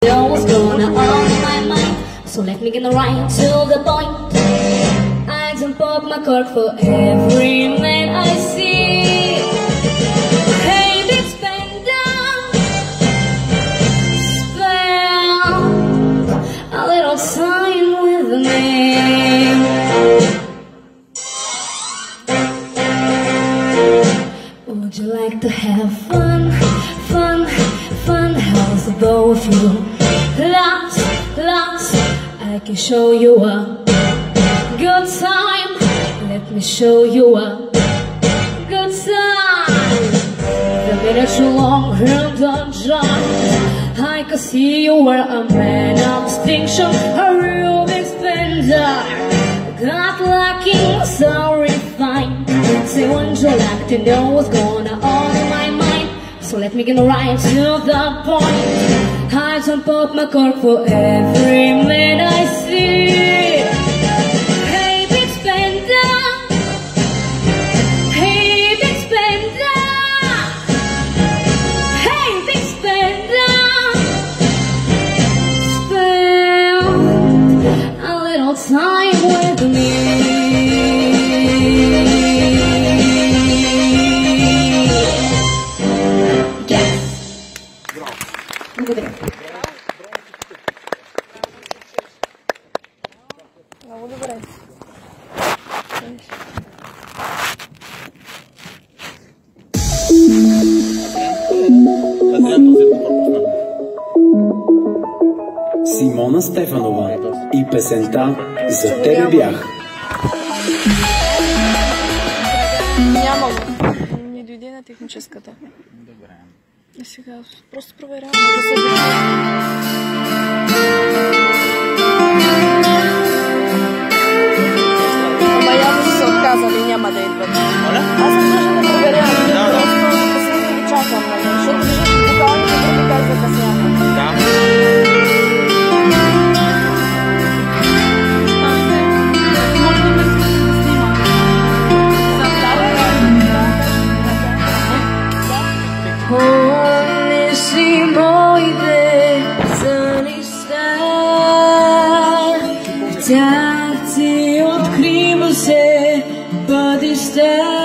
know what's going on in my mind. So let me get right to the point. I don't pop my cork for every man I see. Hey, big spender, spend a little time with me. Would you like to have fun, fun, fun? How's the both of you? Lots, lots. I can show you a good time. Let me show you a good time. The minutes too long, here don't jump. I can see you were a man of distinction, a real big spender. Got lucky, so refined. Say when you like to know what's going on in my mind. So let me get right to the point. I don't pop my cork for every man I see. Hey, big spender. Hey, big spender. Hey, big spender. Spend a little time with me. Благодаря. Много добре. Симона Стефанова и песента "За тебе бях". Няма го. Ми дойде на техническата. Добре. И сега просто проверявам. Ама явно са се отказали, няма да идват. Моля? Аз съм дължа да проверявам. Просто да се ги чакам, защото виждаш буквалните други как закъсняват. Да. Понеси моите за листа, в тях ти открива се пътища.